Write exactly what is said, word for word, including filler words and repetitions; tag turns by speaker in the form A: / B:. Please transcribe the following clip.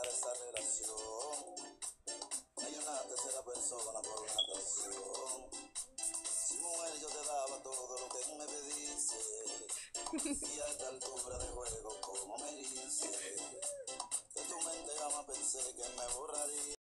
A: terminar esta relación. Hay una tercera persona por una canción. Si mujer yo te daba todo lo que me pediste, y a esta altura de juego como me dice, de tu mente jamás pensé que me borraría.